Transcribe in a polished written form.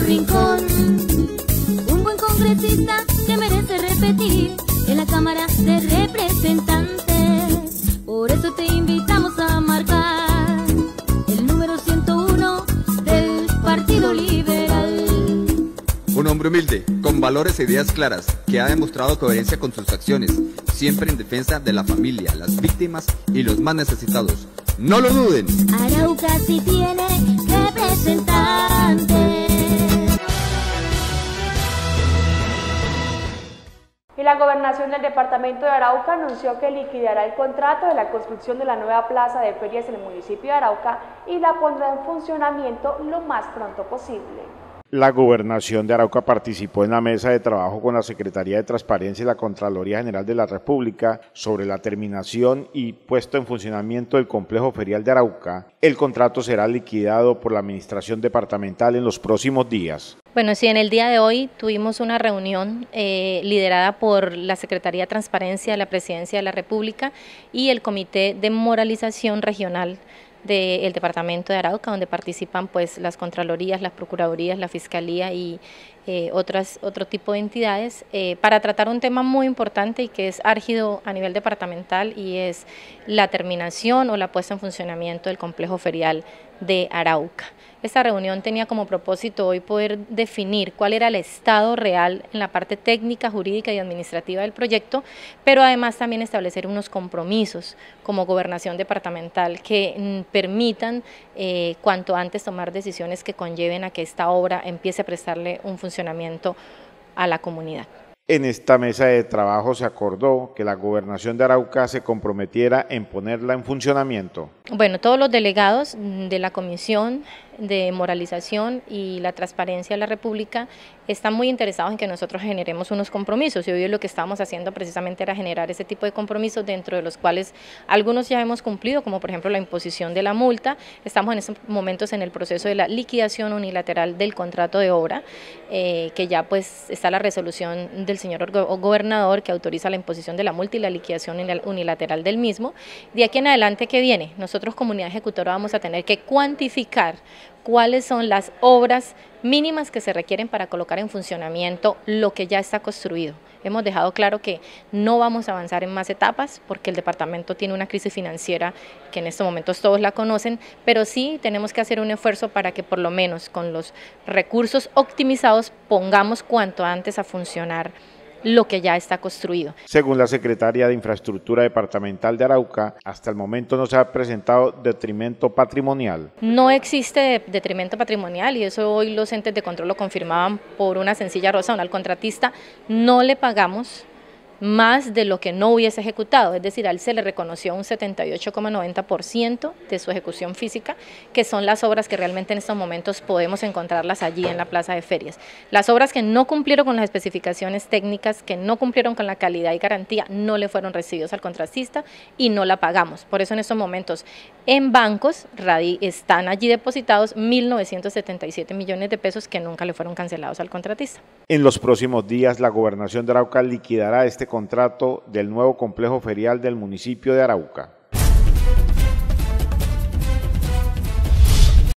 rincón. Un buen congresista que merece repetir en la Cámara de Representantes. Por eso te invitamos a marcar el número 101 del Partido Liberal. Un hombre humilde, con valores e ideas claras, que ha demostrado coherencia con sus acciones, siempre en defensa de la familia, las víctimas y los más necesitados. ¡No lo duden! Arauca sí tiene representante. Y la Gobernación del Departamento de Arauca anunció que liquidará el contrato de la construcción de la nueva plaza de ferias en el municipio de Arauca y la pondrá en funcionamiento lo más pronto posible. La Gobernación de Arauca participó en la mesa de trabajo con la Secretaría de Transparencia y la Contraloría General de la República sobre la terminación y puesto en funcionamiento del complejo ferial de Arauca. El contrato será liquidado por la Administración Departamental en los próximos días. Bueno, sí, en el día de hoy tuvimos una reunión liderada por la Secretaría de Transparencia de la Presidencia de la República y el Comité de Moralización Regional del Departamento de Arauca, donde participan pues las Contralorías, las Procuradurías, la Fiscalía y otro tipo de entidades, para tratar un tema muy importante y que es álgido a nivel departamental, y es la terminación o la puesta en funcionamiento del complejo ferial de Arauca. Esta reunión tenía como propósito hoy poder definir cuál era el estado real en la parte técnica, jurídica y administrativa del proyecto, pero además también establecer unos compromisos como gobernación departamental que permitan cuanto antes tomar decisiones que conlleven a que esta obra empiece a prestarle un funcionamiento a la comunidad. En esta mesa de trabajo se acordó que la Gobernación de Arauca se comprometiera en ponerla en funcionamiento. Bueno, todos los delegados de la Comisión de Moralización y la Transparencia de la República están muy interesados en que nosotros generemos unos compromisos, y hoy lo que estábamos haciendo precisamente era generar ese tipo de compromisos, dentro de los cuales algunos ya hemos cumplido, como por ejemplo la imposición de la multa. Estamos en estos momentos en el proceso de la liquidación unilateral del contrato de obra, que ya pues está la resolución del señor gobernador que autoriza la imposición de la multa y la liquidación unilateral del mismo. De aquí en adelante, ¿qué viene? Nosotros, comunidad ejecutora, vamos a tener que cuantificar cuáles son las obras mínimas que se requieren para colocar en funcionamiento lo que ya está construido. Hemos dejado claro que no vamos a avanzar en más etapas porque el departamento tiene una crisis financiera que en estos momentos todos la conocen, pero sí tenemos que hacer un esfuerzo para que por lo menos con los recursos optimizados pongamos cuanto antes a funcionar lo que ya está construido. Según la Secretaría de Infraestructura Departamental de Arauca, hasta el momento no se ha presentado detrimento patrimonial. No existe detrimento patrimonial, y eso hoy los entes de control lo confirmaban por una sencilla razón. Al contratista no le pagamos más de lo que no hubiese ejecutado, es decir, a él se le reconoció un 78,90% de su ejecución física, que son las obras que realmente en estos momentos podemos encontrarlas allí en la plaza de ferias. Las obras que no cumplieron con las especificaciones técnicas, que no cumplieron con la calidad y garantía, no le fueron recibidos al contratista y no la pagamos. Por eso en estos momentos en bancos están allí depositados 1.977 millones de pesos que nunca le fueron cancelados al contratista. En los próximos días, la Gobernación de Arauca liquidará este contrato del nuevo complejo ferial del municipio de Arauca.